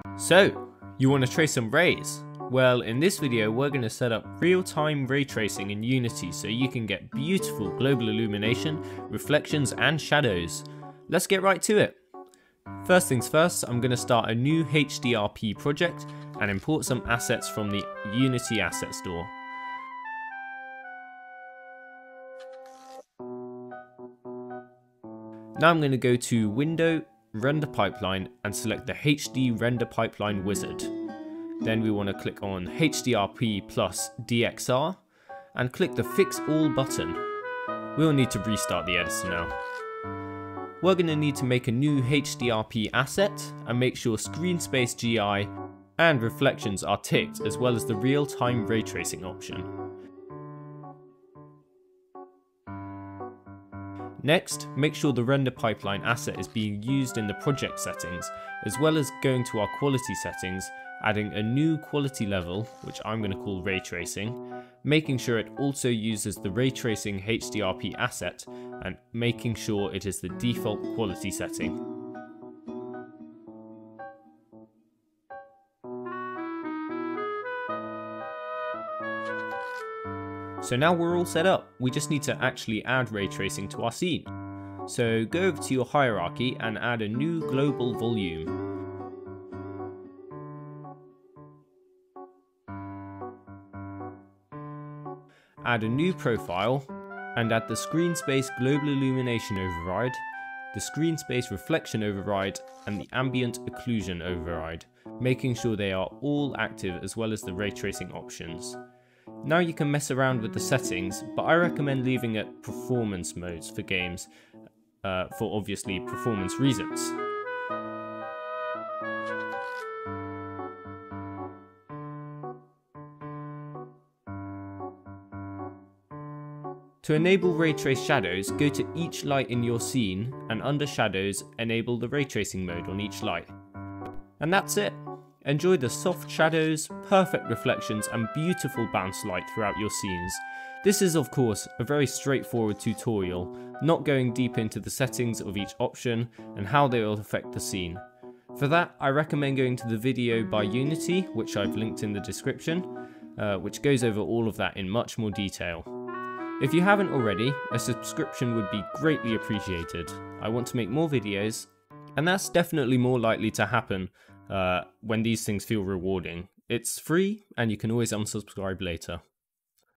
So, you want to trace some rays? Well, in this video we're going to set up real-time ray tracing in Unity so you can get beautiful global illumination, reflections and shadows. Let's get right to it. First things first, I'm going to start a new HDRP project and import some assets from the Unity asset store. Now I'm going to go to Window, Render Pipeline and select the HD Render Pipeline wizard. Then we want to click on HDRP plus DXR and click the Fix All button. We'll need to restart the editor now. We're going to need to make a new HDRP asset and make sure Screen Space GI and Reflections are ticked, as well as the real-time ray tracing option. Next, make sure the render pipeline asset is being used in the project settings, as well as going to our quality settings, adding a new quality level, which I'm going to call ray tracing, making sure it also uses the ray tracing HDRP asset, and making sure it is the default quality setting. So now we're all set up, we just need to actually add ray tracing to our scene. So go over to your hierarchy and add a new global volume. Add a new profile and add the screen space global illumination override, the screen space reflection override and the ambient occlusion override, making sure they are all active as well as the ray tracing options. Now you can mess around with the settings, but I recommend leaving it performance modes for games, for obviously performance reasons. To enable ray trace shadows, go to each light in your scene and under shadows enable the ray tracing mode on each light. And that's it. Enjoy the soft shadows, perfect reflections and beautiful bounce light throughout your scenes. This is of course a very straightforward tutorial, not going deep into the settings of each option and how they will affect the scene. For that I recommend going to the video by Unity, which I've linked in the description, which goes over all of that in much more detail. If you haven't already, a subscription would be greatly appreciated. I want to make more videos, and that's definitely more likely to happen when these things feel rewarding. It's free and you can always unsubscribe later.